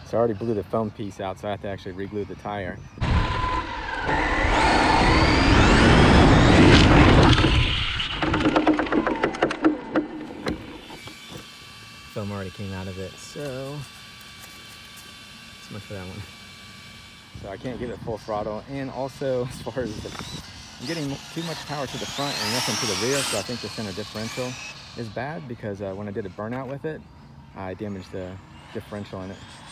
So I already blew the foam piece out, so I have to actually re-glue the tire. Foam already came out of it, so much for that one. So I can't give it full throttle, and also as far as I'm getting too much power to the front and nothing to the rear, so I think the center differential is bad because when I did a burnout with it, I damaged the differential in it.